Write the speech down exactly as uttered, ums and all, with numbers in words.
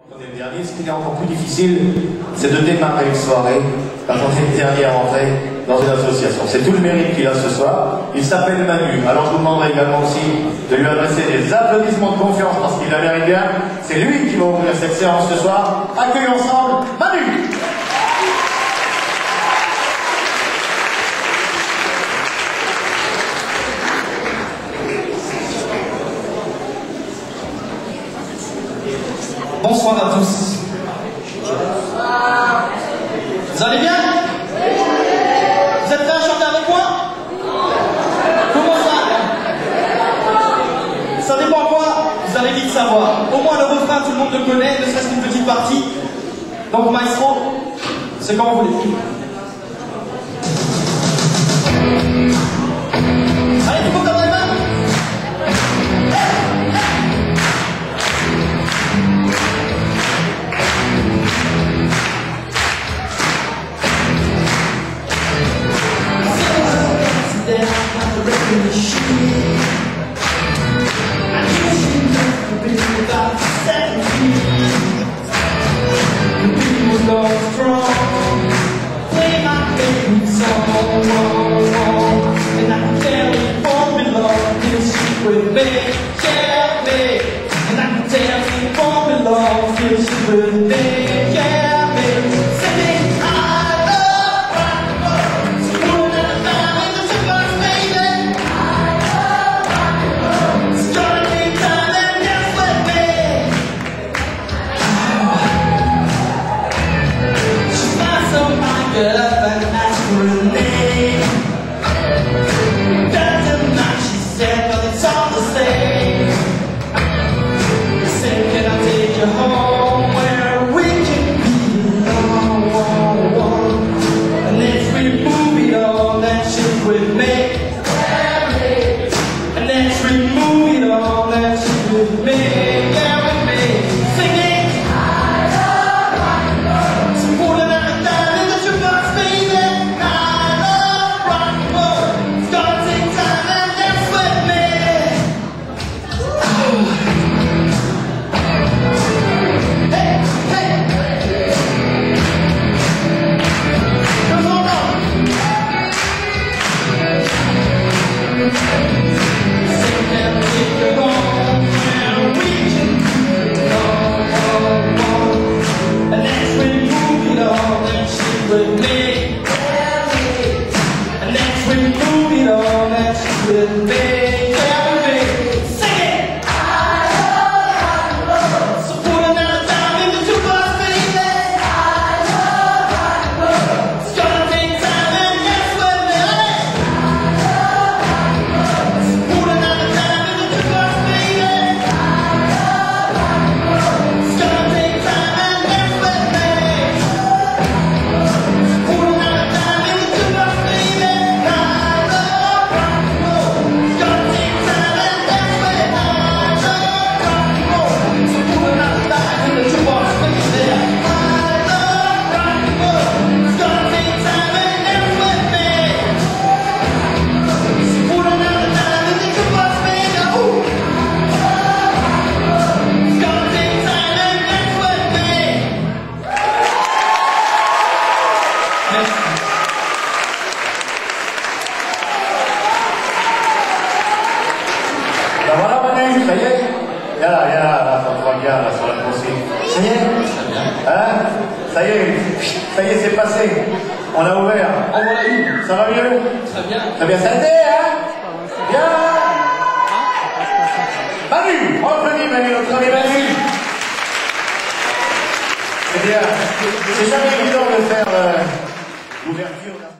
On est le dernier, ce qui est encore plus difficile, c'est de démarrer une soirée quand on est le dernier à rentrer dans une association. C'est tout le mérite qu'il a ce soir. Il s'appelle Manu. Alors je vous demanderai également aussi de lui adresser des applaudissements de confiance parce qu'il la mérite bien. C'est lui qui va ouvrir cette séance ce soir. Accueillons ensemble Manu. Bonsoir à tous. Vous allez bien? Vous êtes prêts à chanter avec moi? Comment ça? Ça dépend quoi? Vous allez vite savoir. Au moins le refrain, tout le monde le connaît, ne serait-ce qu'une petite partie. Donc maestro, c'est quand vous voulez. Allez, tout le monde dans les mains. With me, yeah, me, and I can tell you won't belong, feel she with me, yeah, me, singing, I love rock and roll, so put it down in the sugar, baby, I love rock and roll, so join me time and dance with me. She finds somebody get up and ask for a name. Doesn't matter, she said, but it's all the same. They say, can I take you home where we can be alone? And if we move it all, that shit with me. And if we move it all, that shit with me. Yeah, with me. Singing, I love rock and roll. So pull it out down in the jukebox, baby. I love rock and roll. It's gonna take time and dance with me. Hey, hey. Come on up. Say, can I take you home where we can be alone? And as we move it all, that shit with me. And as we move it all, that shit with me. Yeah, with me. Sing it. I love rock and roll. So put another time in the jukebox, baby. I love rock and roll. It's gonna take time and dance with me. I love rock and roll. So put another time in the jukebox, baby. I love rock and roll. It's gonna take time and dance with me. Put another time in the jukebox, baby. I love rock and roll. It's gonna take time and dance with me. I love rock and roll. So put another time in the jukebox, baby. I love rock and roll. It's gonna take time and dance with me. So put another time in the jukebox, baby. Ooh. It's gonna take time and dance with me. Merci. Ben voilà Manu, ça y est. Viens là, viens là, là, ça te voit bien là sur la consigne. Ça y est. Hein? Ça y est, ça y est, c'est passé. On a ouvert. En voilà une. Ça va mieux? Très bien. Très bien, ça a été, hein? Bien. Manu, on applaudit Manu, notre ami Manu. C'est bien. C'est jamais évident de faire euh, l'ouverture.